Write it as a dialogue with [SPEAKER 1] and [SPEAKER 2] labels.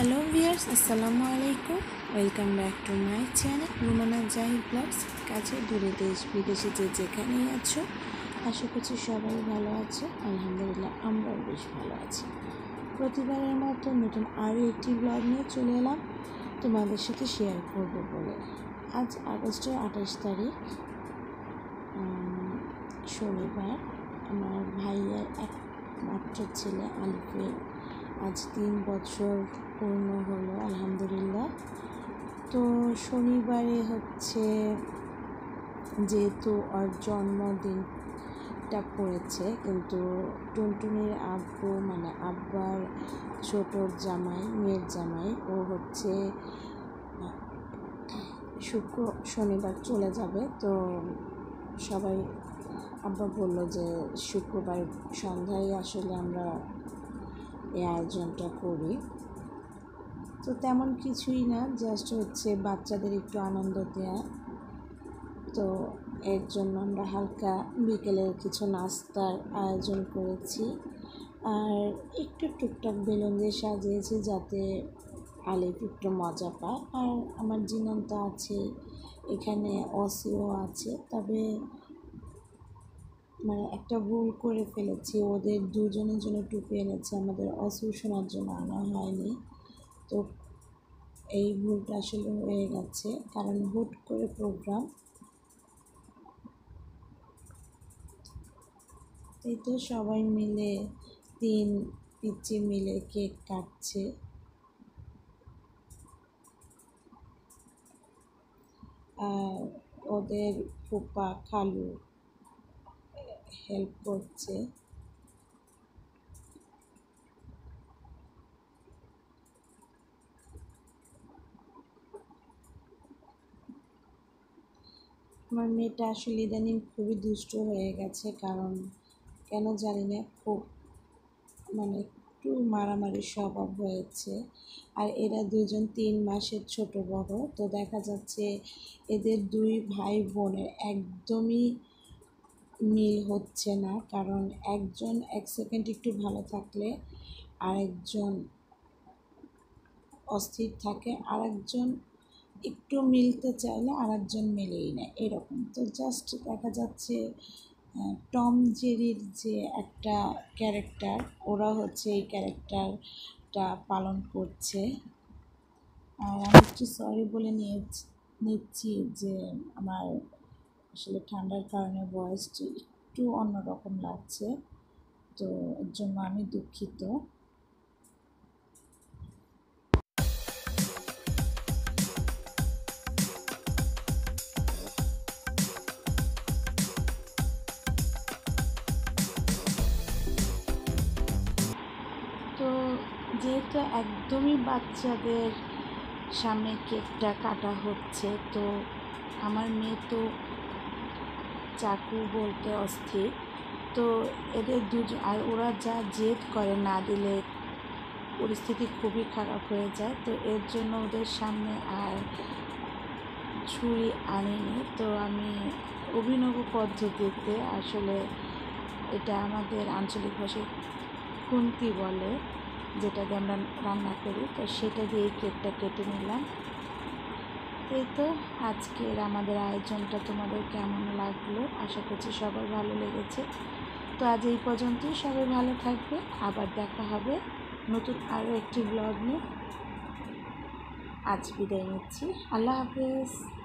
[SPEAKER 1] Hello viewers, আসসালামু আলাইকুম। Welcome back to my channel Rumana Zahid blogs. কাছে দূরে দেশ বিদেশে যে যেখানেই আছো, আশা করছি সবাই ভালো আছে। আলহামদুলিল্লাহ, আমরাও বেশ ভালো আছি। প্রতিবারের মতো নতুন আরও একটি ব্লগ নিয়ে চলে এলাম তোমাদের সাথে শেয়ার করব বলে। আজ আগস্টের 28 তারিখ, শনিবার। আমার ভাইয়ের একমাত্র ছেলে আলিফের আজ 3 বছর পূর্ণ হলো, আলহামদুলিল্লাহ। তো শনিবারে হচ্ছে যেহেতু ওর জন্মদিনটা পড়েছে, কিন্তু টুনটুনির আব্বু মানে আব্বার ছোটোর জামাই, মেয়ের জামাই, ও হচ্ছে শনিবার চলে যাবে। তো সবাই আব্বা বলল যে শুক্রবার সন্ধ্যায় আসলে আমরা এই আয়োজনটা করি। তো তেমন কিছুই না, জাস্ট হচ্ছে বাচ্চাদের একটু আনন্দ দেওয়া। তো এর জন্য আমরা হালকা বিকেলের কিছু নাস্তার আয়োজন করেছি, আর একটু টুকটাক বেলুন দিয়ে সাজিয়েছি যাতে আলিফ একটু মজা পায়। আর আমার জিনান তো আছে, এখানে অসিও আছে। তবে মানে একটা ভুল করে ফেলেছি, ওদের দুজনের জন্য টুপি এনেছে, আমাদের অসিও শোনার জন্য আনা হয়নি। তো এই ভুলটা আসলে হয়ে গেছে, কারণ হুট করে প্রোগ্রাম। এই তো সবাই মিলে 3 পিচ্চি মিলে কেক কাটছে। আর ওদের ফুপা খালু হেল্প করছে। আমার মেয়েটা আসলে ইদানিং খুবই দুষ্ট হয়ে গেছে, কারণ কেন জানি না, খুব মানে একটু মারামারি স্বভাব হয়েছে। আর এরা দুজন 3 মাসের ছোট বড়। তো দেখা যাচ্ছে এদের 2 ভাই বোনের একদমই মিল হচ্ছে না, কারণ একজন 1 সেকেন্ড একটু ভালো থাকলে আরেকজন অস্থির থাকে, আরেকজন একটু মিলতে চাইলে আরেকজন মেলেই না, এরকম। তো জাস্ট দেখা যাচ্ছে টম জেরির যে একটা ক্যারেক্টার, ওরা হচ্ছে এই ক্যারেক্টারটা পালন করছে। আর আমি একটু সরি বলে নিচ্ছি যে আমার আসলে ঠান্ডার কারণে ভয়েসটি একটু অন্যরকম লাগছে, তো এর জন্য আমি দুঃখিত। তো যেহেতু একদমই বাচ্চাদের সামনে কেকটা কাটা হচ্ছে, তো আমার মেয়ে তো চাকু বলতে অস্থির। তো এদের দুজন, আর ওরা যা জেদ করে, না দিলে পরিস্থিতি খুবই খারাপ হয়ে যায়। তো এর জন্য ওদের সামনে আর ছুরি আনিনি। তো আমি অভিনব পদ্ধতিতে, আসলে এটা আমাদের আঞ্চলিক ভাষায় খুন্তি বলে, যেটাকে আমরা রান্না করি, তো সেটা দিয়ে কেকটা কেটে নিলাম। এই তো আজকের আমাদের আয়োজনটা তোমাদের কেমন লাগলো, আশা করছি সবার ভালো লেগেছে। তো আজ এই পর্যন্তই, সবাই ভালো থাকবে। আবার দেখা হবে নতুন আরও একটি ব্লগ নিয়ে। আজ বিদায় নিচ্ছি, আল্লাহ হাফেজ।